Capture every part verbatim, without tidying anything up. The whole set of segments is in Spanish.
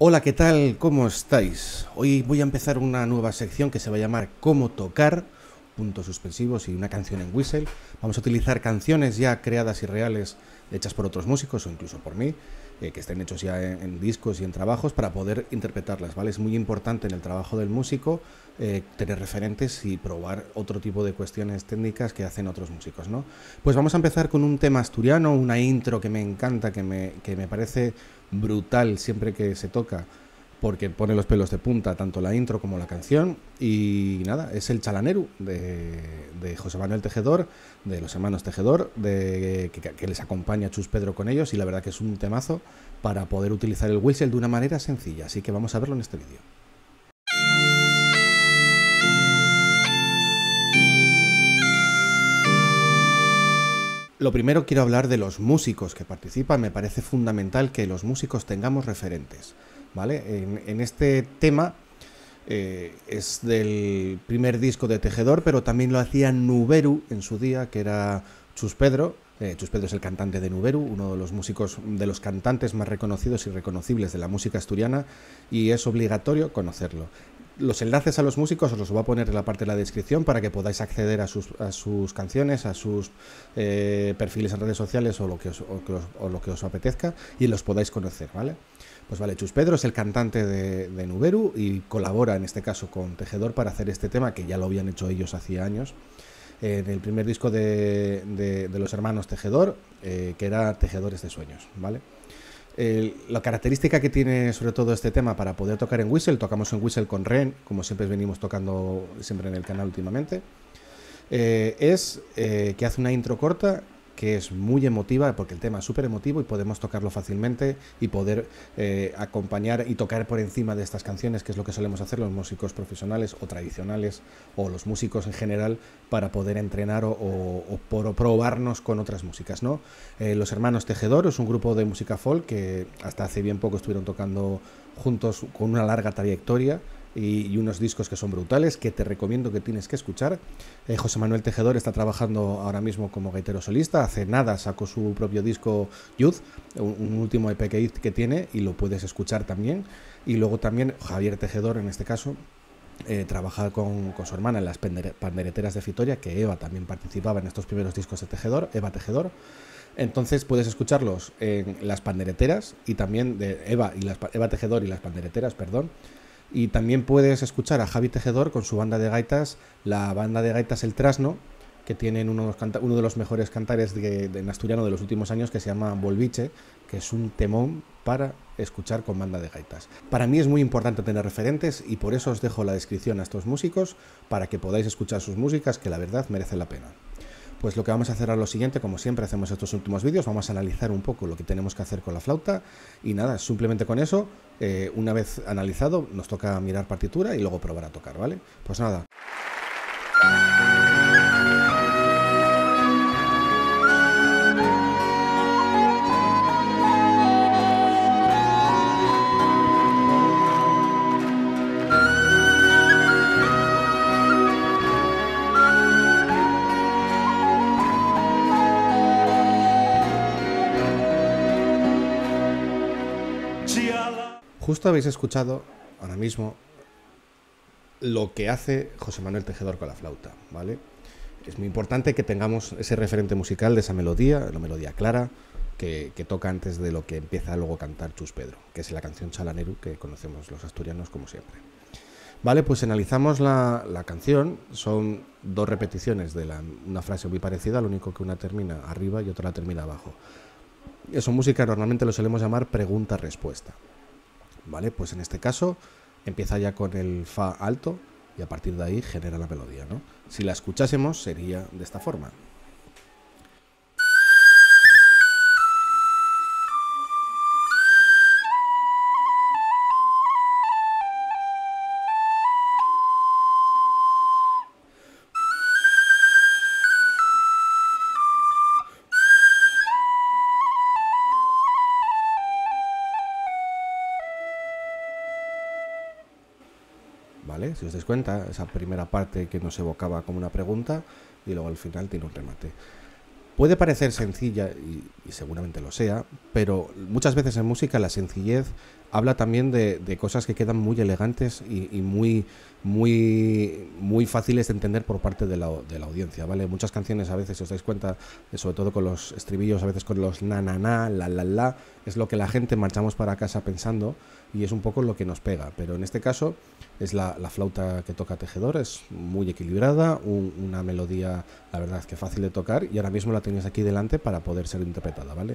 Hola, ¿qué tal? ¿Cómo estáis? Hoy voy a empezar una nueva sección que se va a llamar Cómo tocar, puntos suspensivos y una canción en whistle. Vamos a utilizar canciones ya creadas y reales, hechas por otros músicos o incluso por mí, eh, que estén hechos ya en, en discos y en trabajos para poder interpretarlas, ¿vale? Es muy importante en el trabajo del músico eh, tener referentes y probar otro tipo de cuestiones técnicas que hacen otros músicos, ¿no? Pues vamos a empezar con un tema asturiano, una intro que me encanta, que me, que me parece brutal siempre que se toca, porque pone los pelos de punta tanto la intro como la canción. Y nada, es el Chalaneru de, de José Manuel Tejedor, de los hermanos Tejedor, de, que, que les acompaña Chus Pedro con ellos, y la verdad que es un temazo para poder utilizar el whistle de una manera sencilla, así que vamos a verlo en este vídeo. Lo primero, quiero hablar de los músicos que participan. Me parece fundamental que los músicos tengamos referentes, ¿vale? En, en este tema eh, es del primer disco de Tejedor, pero también lo hacía Nuberu en su día, que era Chus Pedro. Eh, Chus Pedro es el cantante de Nuberu, uno de los músicos, de los cantantes más reconocidos y reconocibles de la música asturiana, y es obligatorio conocerlo. Los enlaces a los músicos os los voy a poner en la parte de la descripción para que podáis acceder a sus, a sus canciones, a sus eh, perfiles en redes sociales o lo, que os, o, que os, o lo que os apetezca, y los podáis conocer, ¿vale? Pues vale, Chus Pedro es el cantante de, de Nuberu y colabora en este caso con Tejedor para hacer este tema, que ya lo habían hecho ellos hacía años, en el primer disco de, de, de los hermanos Tejedor, eh, que era Tejedores de Sueños, ¿vale? Eh, la característica que tiene sobre todo este tema para poder tocar en whistle, tocamos en whistle con Ren, como siempre venimos tocando siempre en el canal últimamente, eh, es eh, que hace una intro corta que es muy emotiva, porque el tema es súper emotivo y podemos tocarlo fácilmente y poder eh, acompañar y tocar por encima de estas canciones, que es lo que solemos hacer los músicos profesionales o tradicionales o los músicos en general, para poder entrenar o, o, o por probarnos con otras músicas, ¿no? Eh, los hermanos Tejedor es un grupo de música folk que hasta hace bien poco estuvieron tocando juntos con una larga trayectoria y, y unos discos que son brutales, que te recomiendo que tienes que escuchar. eh, José Manuel Tejedor está trabajando ahora mismo como gaitero solista. Hace nada sacó su propio disco Youth, un, un último E P que, que tiene, y lo puedes escuchar también. Y luego también Javier Tejedor, en este caso, eh, trabaja con, con su hermana en las pandereteras de Vitoria, que Eva también participaba en estos primeros discos de Tejedor, Eva Tejedor. Entonces puedes escucharlos en las pandereteras y también de Eva, y las, Eva Tejedor y las pandereteras, perdón. Y también puedes escuchar a Javi Tejedor con su banda de gaitas, la banda de gaitas El Trasno, que tienen uno, uno de los mejores cantares de, de, en asturiano de los últimos años, que se llama Volviche, que es un temón para escuchar con banda de gaitas. Para mí es muy importante tener referentes, y por eso os dejo la descripción a estos músicos, para que podáis escuchar sus músicas, que la verdad merecen la pena. Pues lo que vamos a hacer es lo siguiente, como siempre hacemos estos últimos vídeos, vamos a analizar un poco lo que tenemos que hacer con la flauta, y nada, simplemente con eso, eh, una vez analizado, nos toca mirar partitura y luego probar a tocar, ¿vale? Pues nada. Justo habéis escuchado ahora mismo lo que hace José Manuel Tejedor con la flauta, ¿vale? Es muy importante que tengamos ese referente musical de esa melodía, la melodía clara, que, que toca antes de lo que empieza luego a cantar Chus Pedro, que es la canción Chalaneru que conocemos los asturianos como siempre. Vale, pues analizamos la, la canción. Son dos repeticiones de la, una frase muy parecida, lo único que una termina arriba y otra la termina abajo. Eso, música, normalmente lo solemos llamar pregunta-respuesta. Vale, pues en este caso empieza ya con el fa alto y a partir de ahí genera la melodía, ¿no? Si la escuchásemos sería de esta forma. ¿Vale? Si os dais cuenta, esa primera parte que nos evocaba como una pregunta y luego al final tiene un remate. Puede parecer sencilla, y, y seguramente lo sea, pero muchas veces en música la sencillez habla también de, de cosas que quedan muy elegantes y, y muy, muy, muy fáciles de entender por parte de la, de la audiencia, ¿vale? Muchas canciones a veces, si os dais cuenta, sobre todo con los estribillos, a veces con los na, na, na, la, la, la, es lo que la gente marchamos para casa pensando y es un poco lo que nos pega. Pero en este caso es la, la flauta que toca Tejedor, es muy equilibrada, un, una melodía, la verdad, que fácil de tocar y ahora mismo la tenéis aquí delante para poder ser interpretada, ¿vale?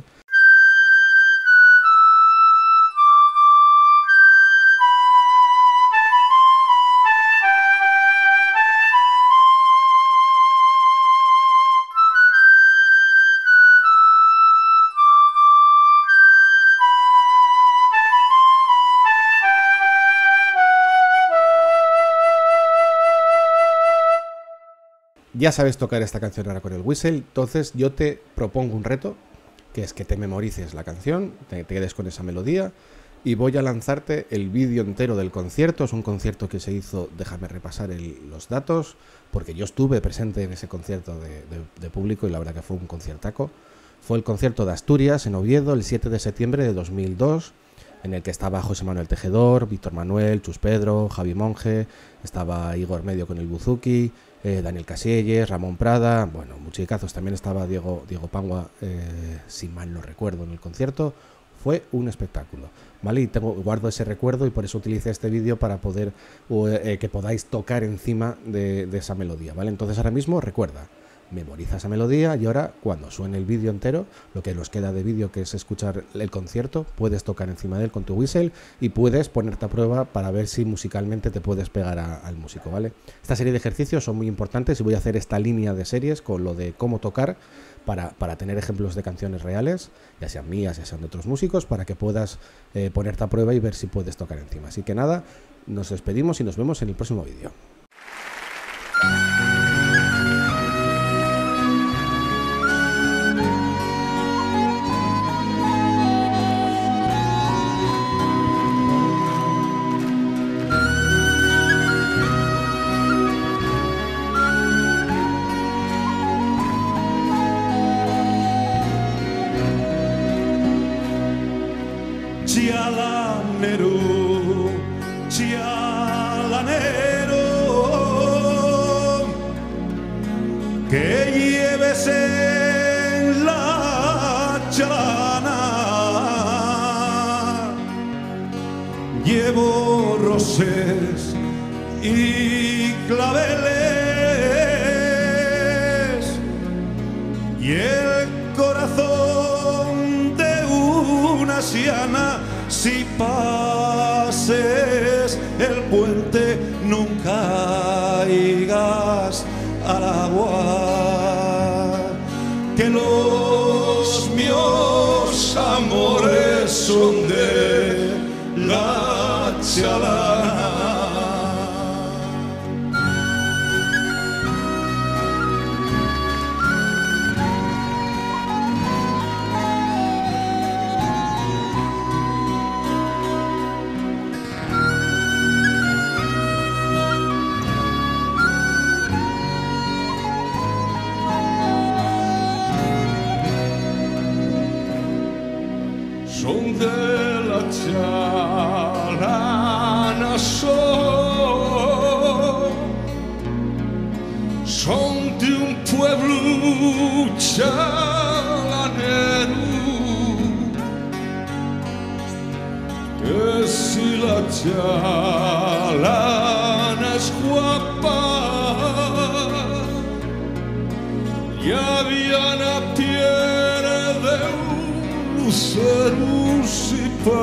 Ya sabes tocar esta canción ahora con el whistle, entonces yo te propongo un reto, que es que te memorices la canción, te, te quedes con esa melodía y voy a lanzarte el vídeo entero del concierto. Es un concierto que se hizo, déjame repasar el, los datos, porque yo estuve presente en ese concierto de, de, de público y la verdad que fue un conciertaco. Fue el concierto de Asturias en Oviedo el siete de septiembre de dos mil dos, en el que estaba José Manuel Tejedor, Víctor Manuel, Chus Pedro, Javi Monge, estaba Igor Medio con el buzuki, eh, Daniel Casielles, Ramón Prada, bueno, musicazos. También estaba Diego, Diego Pangua, eh, si mal no recuerdo, en el concierto. Fue un espectáculo, ¿vale? Y tengo, guardo ese recuerdo y por eso utilicé este vídeo para poder eh, que podáis tocar encima de, de esa melodía, ¿vale? Entonces ahora mismo recuerda, memoriza esa melodía y ahora cuando suene el vídeo entero, lo que nos queda de vídeo, que es escuchar el concierto, puedes tocar encima de él con tu whistle y puedes ponerte a prueba para ver si musicalmente te puedes pegar a, al músico, ¿vale? Esta serie de ejercicios son muy importantes y voy a hacer esta línea de series con lo de cómo tocar para, para tener ejemplos de canciones reales, ya sean mías, ya sean de otros músicos, para que puedas eh, ponerte a prueba y ver si puedes tocar encima. Así que nada, nos despedimos y nos vemos en el próximo vídeo. Chialanero, chialanero, que lleves en la chalana, llevo roses y claveles y el corazón de una siana. Si pases el puente nunca caigas al agua, que los míos amores son de la chalana. Son de la chalana, son, son de un pueblo chalanero, que si la chalana es guapa, ya viene a pierde lucero. Si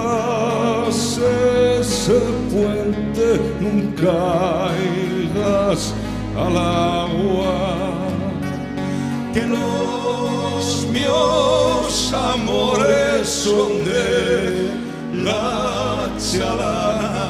pases el puente nunca caigas al agua, que los míos amores son de la chalana.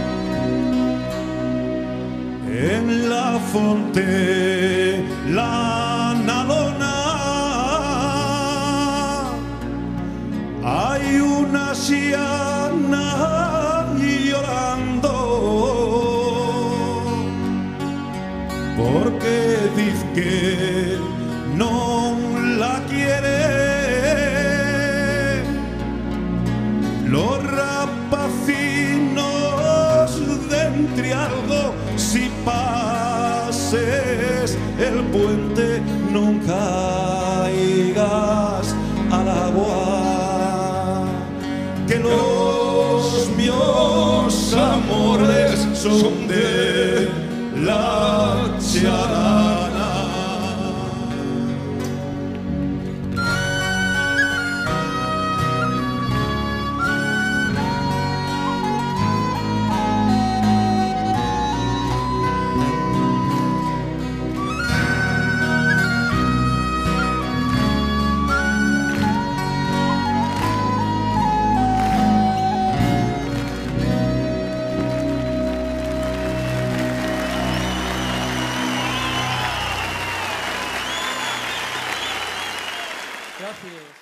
En la fonte la puente non caigas al agua, que los míos amores son de la charana. Gracias.